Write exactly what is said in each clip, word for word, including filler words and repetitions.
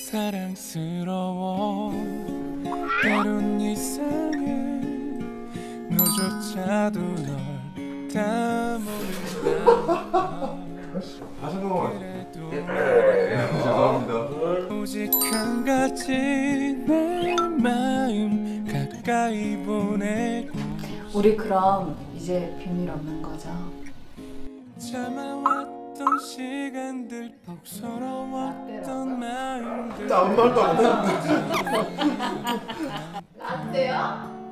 사랑스러워 때론 이상해 너조차도 널 다 모른다 다시 한번 그래도 죄송합니다. 오직 한 가지 내 마음 가까이 보내고 우리 그럼 이제 비밀 없는 거죠? 참아왔던 시간들 퍽 서러웠던 마음들 나 아무 말도 안 했는데. 라떼요?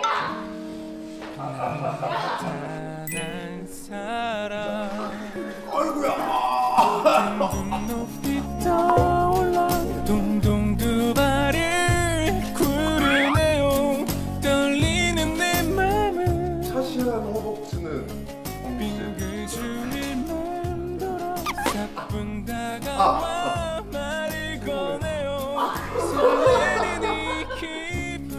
단한 사람 아이고야. 둥둥 높이 떠올라 둥둥 두 발을 구르네요 떨리는 내 맘은 차시한 허벅지는 빙글 주위 맴돌아 사뿐 다가와 말을 꺼내요 설레는 이 기분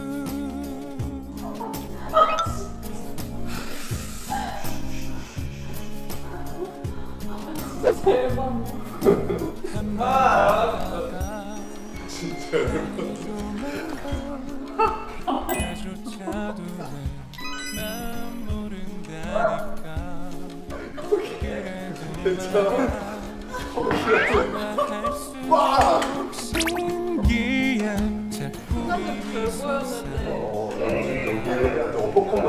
진짜 나조차도 난 모른다니까 괜찮아. 와! 신기한 작품이 있었어 어퍼컷만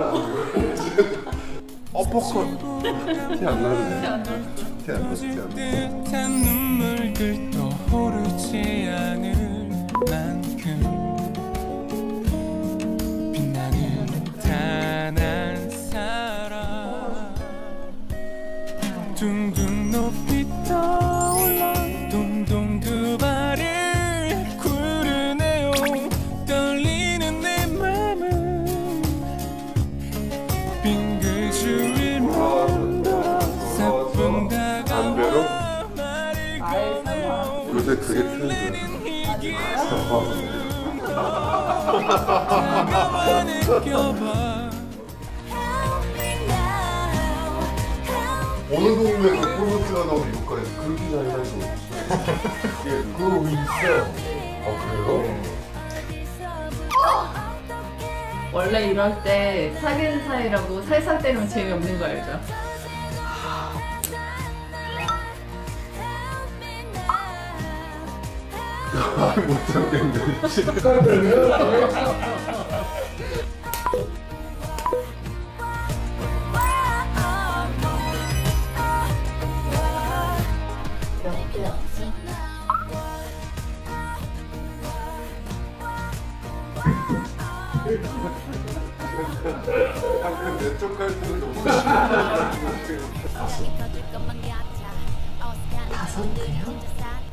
어퍼컷 티 안 나는데. 티 안 나. 티 안 나. 듯한 눈물들 떠오르지 않을 만큼 빛나는 단 한 사람 둥둥 높이 떠올라 둥둥 두 발을 구르네요 떨리는 내 맘은 빙글 주위 맴돌아 사뿐 다가와 말을 꺼내요 요새 그게 트렌드야. 다가와 느껴봐 어느 동네 그 폴로트가 나오는 이거까지 그렇게 잔인한 거 없어. 그거 있어. 아 그래요? 원래 이럴 때 사귀는 사이라고 살살 때리면 재미없는 거 알죠? 아, 못 참겠네. 방금 내쪽 갈등은 너무 다섯 대요?